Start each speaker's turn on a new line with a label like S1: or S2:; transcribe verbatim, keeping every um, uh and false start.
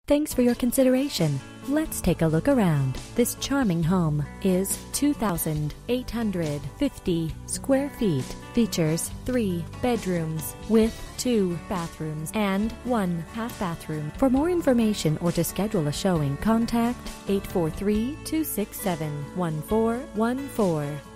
S1: Thanks for your consideration. Let's take a look around. This charming home is two thousand eight hundred fifty square feet. Features three bedrooms with two bathrooms and one half bathroom. For more information or to schedule a showing, contact eight four three, two six seven, one four one four.